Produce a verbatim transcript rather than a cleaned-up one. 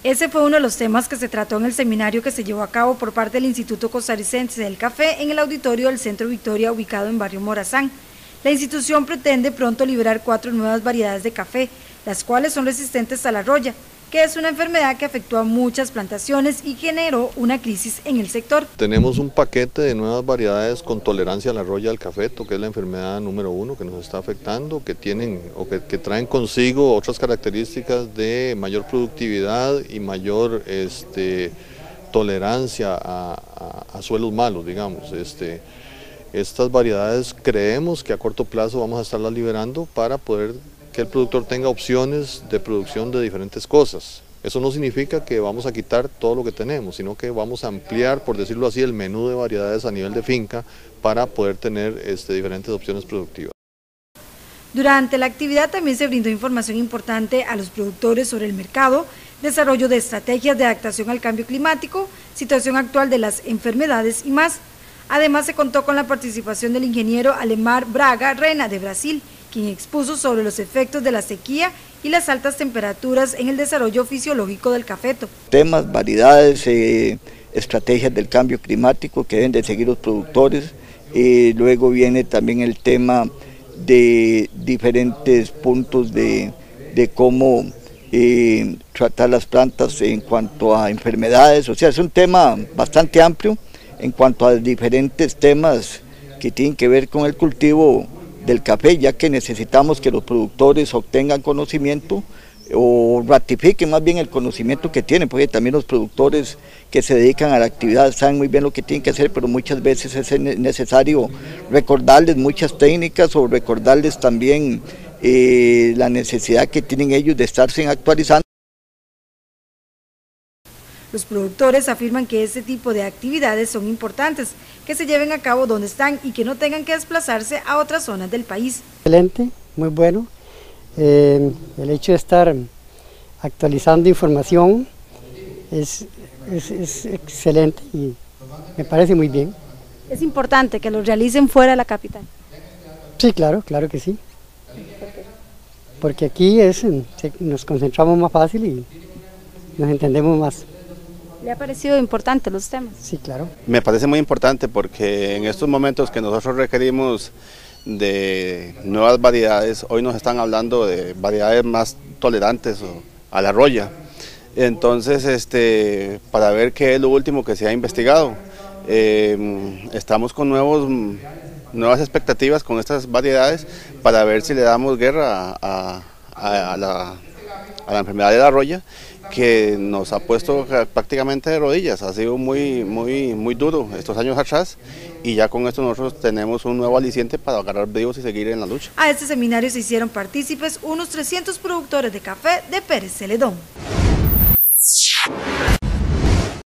Ese fue uno de los temas que se trató en el seminario que se llevó a cabo por parte del Instituto Costarricense del Café en el auditorio del Centro Victoria, ubicado en Barrio Morazán. La institución pretende pronto liberar cuatro nuevas variedades de café, las cuales son resistentes a la roya, que es una enfermedad que afectó a muchas plantaciones y generó una crisis en el sector. Tenemos un paquete de nuevas variedades con tolerancia a la roya del cafeto, que es la enfermedad número uno que nos está afectando, que tienen o que, que traen consigo otras características de mayor productividad y mayor este, tolerancia a, a, a suelos malos, digamos. Este, estas variedades creemos que a corto plazo vamos a estarlas liberando para poder que el productor tenga opciones de producción de diferentes cosas. Eso no significa que vamos a quitar todo lo que tenemos, sino que vamos a ampliar, por decirlo así, el menú de variedades a nivel de finca para poder tener este, diferentes opciones productivas. Durante la actividad también se brindó información importante a los productores sobre el mercado, desarrollo de estrategias de adaptación al cambio climático, situación actual de las enfermedades y más. Además se contó con la participación del ingeniero Alemar Braga Rena de Brasil, quien expuso sobre los efectos de la sequía y las altas temperaturas en el desarrollo fisiológico del cafeto. Temas, variedades, eh, estrategias del cambio climático que deben de seguir los productores, eh, luego viene también el tema de diferentes puntos de, de cómo eh, tratar las plantas en cuanto a enfermedades, o sea, es un tema bastante amplio en cuanto a diferentes temas que tienen que ver con el cultivo del café, ya que necesitamos que los productores obtengan conocimiento o ratifiquen más bien el conocimiento que tienen, porque también los productores que se dedican a la actividad saben muy bien lo que tienen que hacer, pero muchas veces es necesario recordarles muchas técnicas o recordarles también eh, la necesidad que tienen ellos de estarse actualizando. Los productores afirman que este tipo de actividades son importantes, que se lleven a cabo donde están y que no tengan que desplazarse a otras zonas del país. Excelente, muy bueno. Eh, el hecho de estar actualizando información es, es, es excelente y me parece muy bien. ¿Es importante que lo realicen fuera de la capital? Sí, claro, claro que sí. Porque aquí es, nos concentramos más fácil y nos entendemos más. ¿Le ha parecido importante los temas? Sí, claro. Me parece muy importante porque en estos momentos que nosotros requerimos de nuevas variedades, hoy nos están hablando de variedades más tolerantes a la roya. Entonces, este, para ver qué es lo último que se ha investigado, eh, estamos con nuevos, nuevas expectativas con estas variedades para ver si le damos guerra a, a, a, la, a la enfermedad de la roya, que nos ha puesto prácticamente de rodillas, ha sido muy, muy, muy duro estos años atrás y ya con esto nosotros tenemos un nuevo aliciente para agarrar bríos y seguir en la lucha. A este seminario se hicieron partícipes unos trescientos productores de café de Pérez Celedón.